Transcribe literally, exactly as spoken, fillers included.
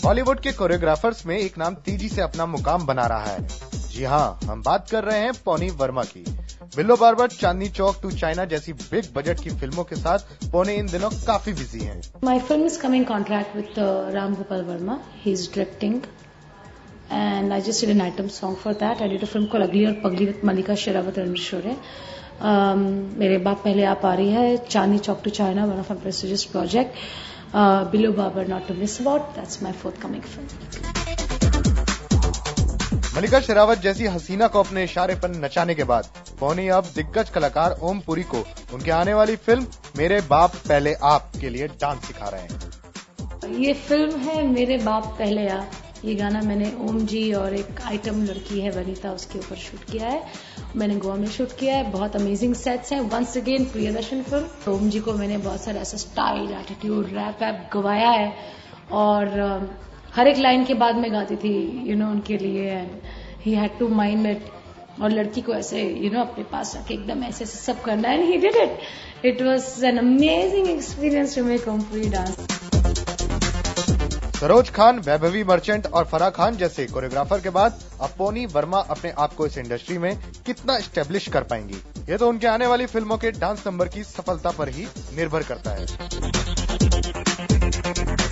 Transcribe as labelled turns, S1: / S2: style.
S1: बॉलीवुड के कोरियोग्राफर्स में एक नाम तेजी से अपना मुकाम बना रहा है। जी हाँ, हम बात कर रहे हैं पौनी वर्मा की। Billu barber, Chandni Chowk to China जैसी बिग बजट की फिल्मों के साथ पौनी इन दिनों काफी बिजी हैं।
S2: My film is coming contract with uh, Ram Gopal Verma. He's directing, and I just did an item song for that. I did a film called Ugly और Pugly with Malika Sherawat and Shore. Um, मेरे बाप पहले आप आ रही है, Chandni Chowk to China, one of my prestigious project. Uh, Billo Barber, not to miss about. That's my forthcoming film.
S1: Mallika Sherawat जैसी हसीना को अपने इशारे पर नचाने के बाद पौनी अब दिग्गज कलाकार ओम पुरी को उनके आने वाली फिल्म मेरे बाप पहले आप के लिए डांस सिखा रहे हैं।
S2: ये फिल्म है मेरे बाप पहले आप। ये गाना मैंने ओम जी और एक आइटम लड़की है वनीता, उसके ऊपर शूट किया है। मैंने गोवा में शूट किया है। बहुत अमेजिंग सेट्स हैं। Once again Priyadarshan film. Om ji को मैंने बहुत सारा ऐसा स्टाइल, एटीट्यूड, रैप वैप गवाया है और हर एक लाइन के बाद मैं गाती थी यू नो उनके लिए, and he had to mind it. और लड़की को ऐसे यू नो अपने पास रख के एकदम ऐसे ऐसे सब करना, and he did it. It was an amazing experience to make Om Puri dance.
S1: Saroj Khan, Vaibhavi Merchant और फराह खान जैसे कोरियोग्राफर के बाद अब पौनी वर्मा अपने आप को इस इंडस्ट्री में कितना एस्टेब्लिश कर पाएंगी, ये तो उनके आने वाली फिल्मों के डांस नंबर की सफलता पर ही निर्भर करता है।